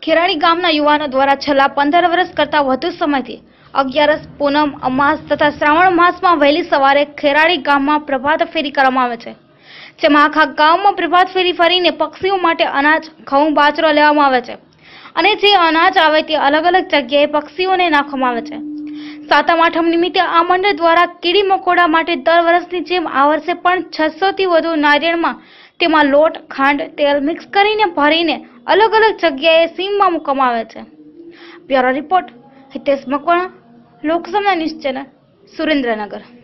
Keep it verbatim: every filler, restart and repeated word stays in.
ખેરાળી ગામના યુવાનો દ્વારા છેલ્લા પંદર વર્ષ કરતા વધુ સમયથી અગિયારસ, પૂનમ, અમાસ તથા શ્રાવણ માસમાં વહેલી સવારે ખેરાળી ગામમાં પ્રભાત ફેરી કરવામાં આવે છે, જેમાં આખા ગામમાં પ્રભાત ફેરી ફરીને પક્ષીઓ માટે અનાજ, ઘઉં, બાજરો લેવામાં આવે છે અને જે અનાજ આવે તે અલગ અલગ જગ્યાએ પક્ષીઓને નાખવામાં આવે છે. સાતમ આઠમ નિમિત્તે આ મંડળ દ્વારા કીડી મકોડા માટે દર વર્ષની જેમ આ વર્ષે પણ છસો થી વધુ નારિયેળમાં તેમાં લોટ, ખાંડ, તેલ મિક્સ કરીને ભરીને અલગ અલગ જગ્યાએ સીમમાં મૂકવામાં આવે છે. બ્યુરો રિપોર્ટ હિતેશ મકવાણા, લોકસમના ન્યૂઝ ચેનલ, સુરેન્દ્રનગર.